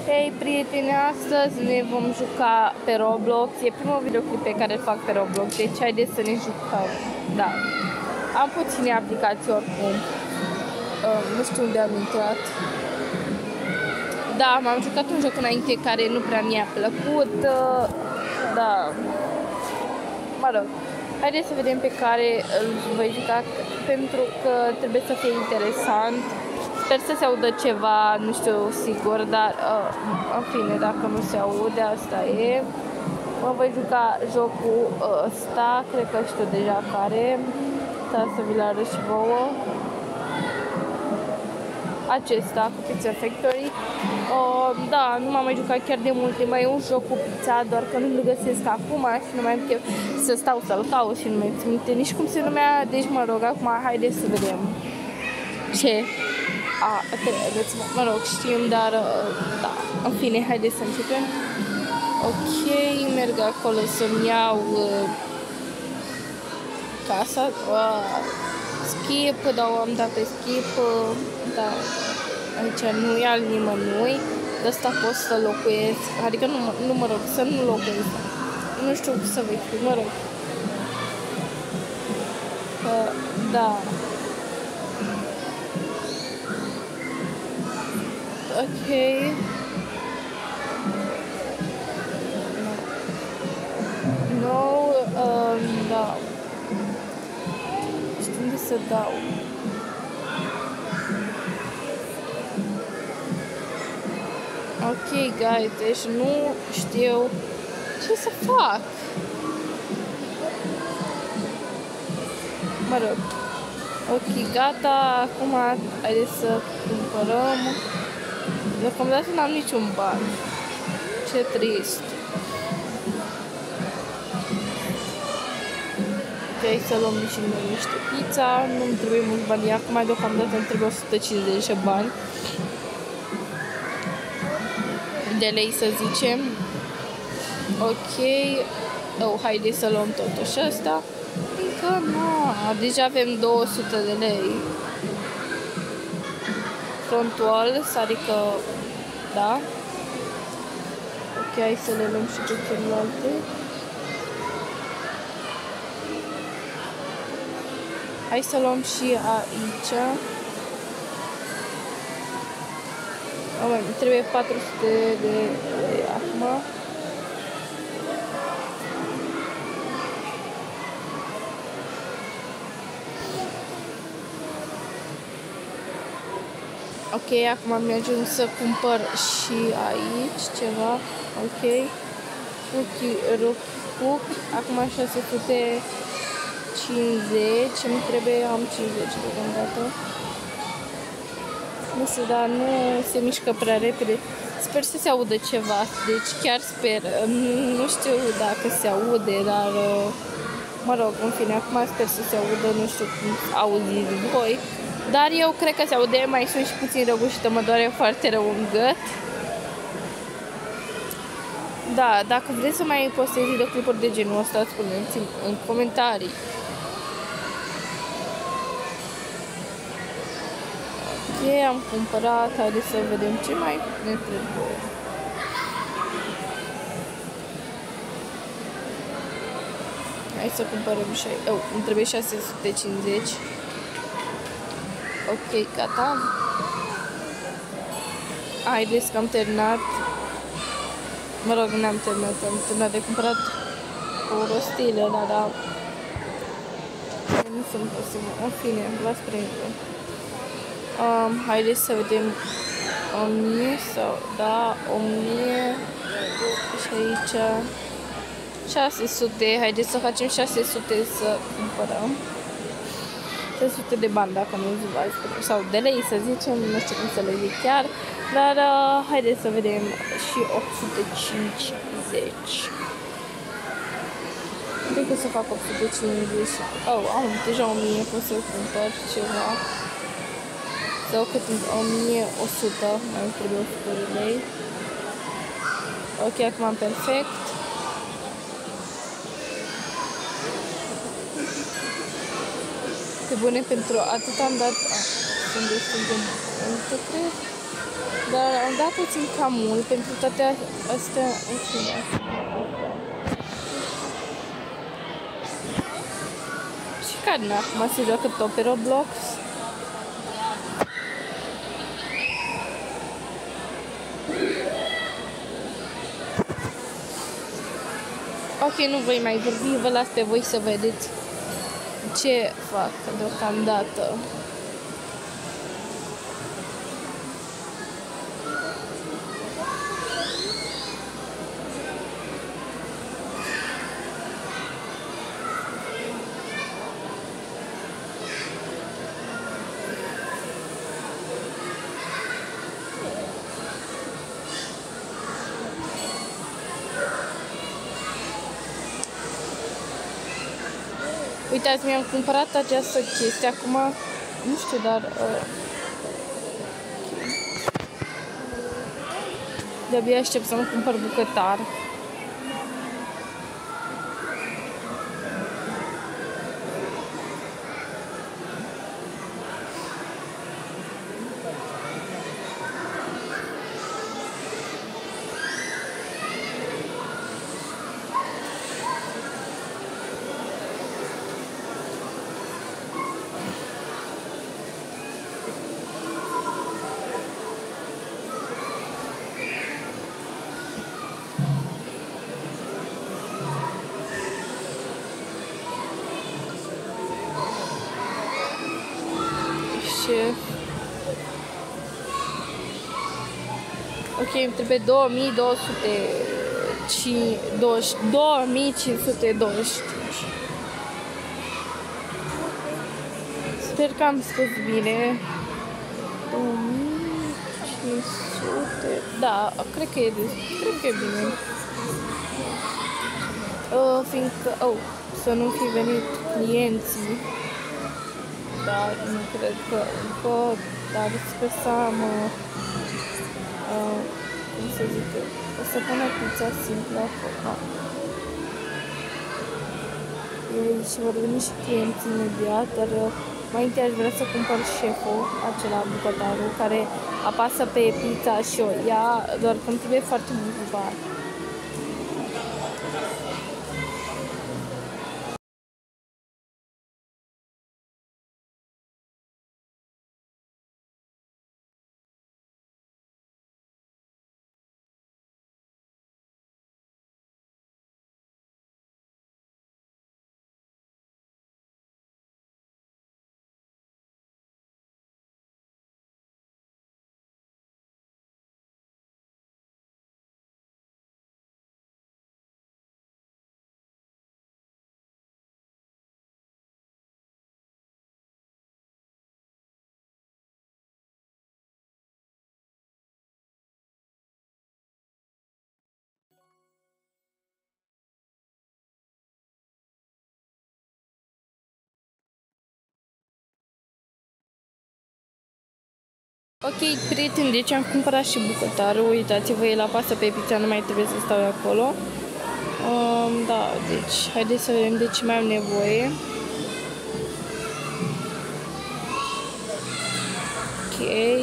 Hei prieteni, astăzi ne vom juca pe Roblox. E primul videoclip pe care îl fac pe Roblox, deci haideți să ne jucăm. Da. Am puține aplicații oricum. Nu știu unde am intrat. Da, m-am jucat un joc înainte care nu prea mi-a plăcut. Da. Mă rog. Haideți să vedem pe care îl voi juca, pentru că trebuie să fie interesant. Sper să se audă ceva, nu știu sigur, dar în fine, dacă nu se aude, asta e. Mă voi juca jocul ăsta, cred că știu deja care. Să vi-l arăt și vouă. Acesta, cu Pizza Factory. Da, nu m-am mai jucat chiar de mult, mai e un joc cu pizza, doar că nu-l găsesc acum și nu mai am chef să stau să-l caut și nu mai țin minte nici cum se numea, deci mă rog, acum haideți să vedem. Ce? Mă rog, știm, dar da, în fine, haideți să începem. Ok, merg acolo să-mi iau casa. Skip, dar am dat pe skip. Da, aici nu e al nimănui. De asta pot să locuiesc, adică nu mă rog, să nu locuiesc. Nu știu să vă explic, mă rog. Da. Ok. No, da. Știu unde să dau. Ok, guys, deci nu știu ce să fac. Mă rog. Ok, gata, acum haideți să cumpărăm. Deocamdată n-am niciun ban. Ce trist. Ok, să luăm și noi niște pizza. Nu-mi trebuie mulți bani. Acum deocamdată îmi trebuie 150 de bani. De lei, să zicem. Ok. Haideți să luăm totuși ăsta. Încă nu. Deja avem 200 de lei. Front walls, adică, da. Ok, hai să le luăm și pe celelalte. Hai să luăm și aici. Trebuie 400 de lei acum. Ok, acum mi-a ajuns să cumpăr și aici ceva. Ok. Cook. Acum 650. Îmi trebuie, am 50 deocamdată. Nu știu, dar nu se mișcă prea repede. Sper să se audă ceva. Deci chiar sper. Nu știu dacă se aude, dar mă rog, în fine, acum sper să se audă. Nu știu cum auziți voi. Dar eu cred că se aude, mai sunt și puțin răgușită, mă doare foarte rău în gât. Da, dacă vreți să mai postez videoclipuri de genul ăsta, spuneți-mi în comentarii. Ok, am cumpărat, haideți să vedem ce mai ne trebuie. Hai să cumpărăm și îmi trebuie 650. Ok, gata. Haideți că am terminat. Mă rog, n-am terminat, am terminat de cumpărat o rostilă, dar nu sunt posibil. În fine, v-ați prinde. Haideți să vedem 1000 sau, da, 1000 și aici 600, haideți să facem 600 să cumpărăm. 600 de bani, dacă nu zic, sau de lei, să zicem, nu știu cum să le zic chiar, dar haideți să vedem și 850. Cred că să fac 850. Am deja 1000, pot să cumpăr ceva. Sau cât? 1100, mai trebuie 100 de lei. Ok, acum am perfect. Pe bune, pentru atât am dat. Sunt destul de multe, cred. Dar am dat puțin cam mult pentru toate astea în fine. Și care acum se joacă tot pe Roblox? Ok, nu voi mai vorbi, vă las pe voi să vedeți ce fac deocamdată. Uitați, mi-am cumpărat această chestie, acum, nu știu, dar de-abia aștept să-mi cumpăr bucătar. Ok, îmi trebuie 2525. Sper că am spus bine. 2500. Da, cred că e bine. Fiindcă, să nu fi venit clienții. Dar nu cred că pot, dar sper să am, cum să zic eu, o să pun o pizza simplă acolo. Și vor veni și clienții imediat, dar mai întâi aș vrea să cumpăr șeful, acela bucătarul, care apasă pe pizza și o ia, doar că îmi trebuie foarte mult bani. Ok, prieteni, deci am cumpărat și bucătarul, uitați-vă, el apasă pe pizza, nu mai trebuie să stau acolo. Da, deci, haideți să vedem de ce mai am nevoie. Ok.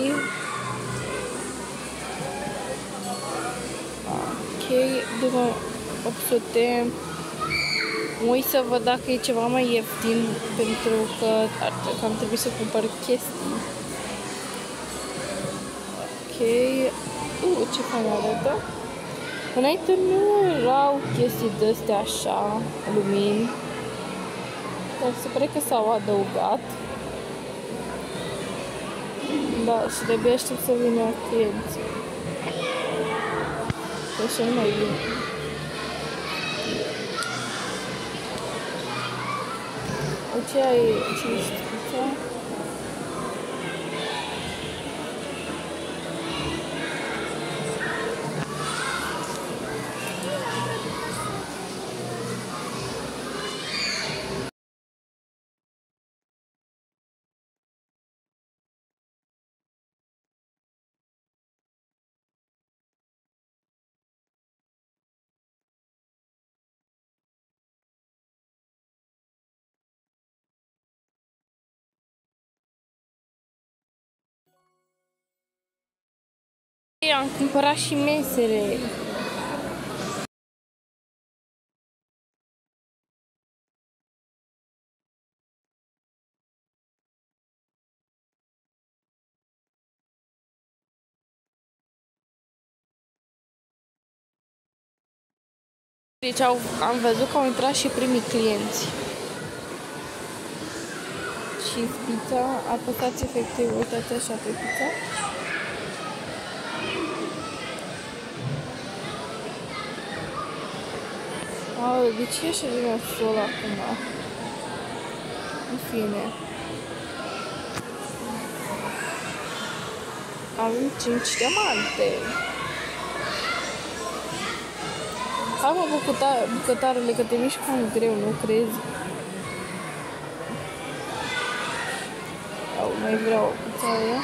Ok, după 800. Mă uit să văd dacă e ceva mai ieftin, pentru că am trebuit să cumpăr chestii. Ok, ce fain arată. Înainte nu erau chestii de-astea așa, lumini, dar se pare că s-au adăugat. Da, și de-abia aștept să vină clienții. Așa nu mai vin. Ce ai? Ce ești? am cumpărat și mesele. Deci am văzut că au intrat și primii clienți. Și pizza, apăsați efectiv, uitați așa pe pizza. De ce e așa de nasol acum? În fine. Avem 5 diamante. Hai mă, bucătarule, că te miști cam greu, nu crezi? Mai vreau o pizza aia.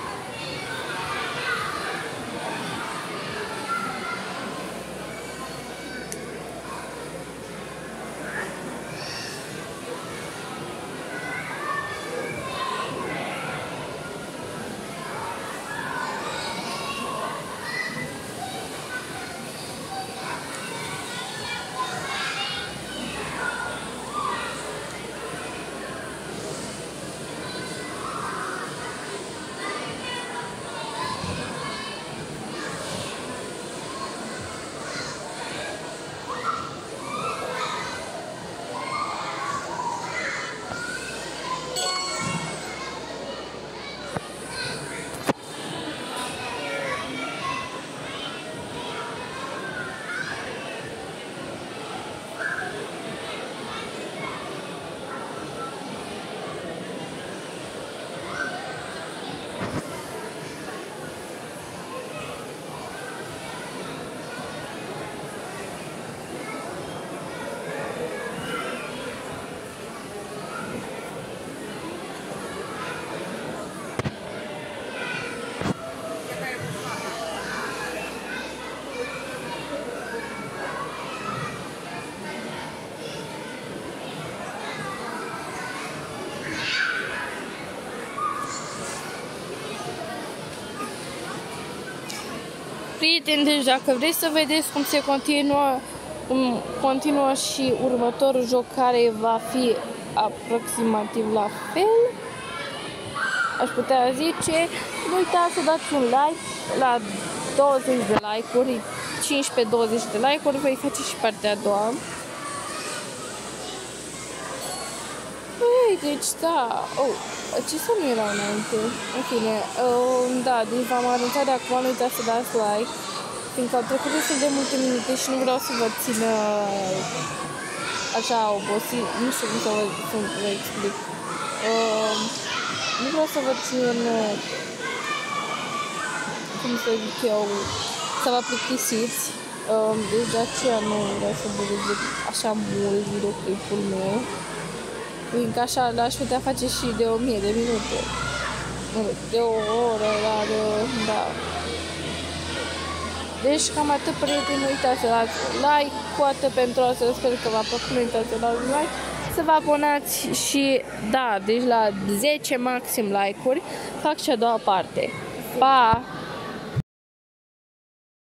Prieteni, deci dacă vreți să vedeți cum se continuă și următorul joc care va fi aproximativ la fel, aș putea zice, nu uitați să dați un like la 20 de like-uri, 15-20 de like-uri, voi face și partea a doua. Ei, deci da, ce să nu era înainte? În fine, da, deci v-am anunțat de acum, nu uitați să dați like, fiindcă au trecut destul de multe minute și nu vreau să vă țin așa obosit, nu știu cum să vă explic. Nu vreau să vă țin, cum să zic eu, să vă plictisiți, deci de aceea nu vreau să vă zic așa mult videoclipul meu. Fiindcă așa l-aș putea face și de 1000 de minute. De o oră, dar da. Deci cam atât, prieteni, nu uitați să dați like, coată pentru asta, sper că v-a plăcut, nu uitați să dați like, să vă abonați și, da, deci la 10 maxim like-uri fac și a doua parte. Pa!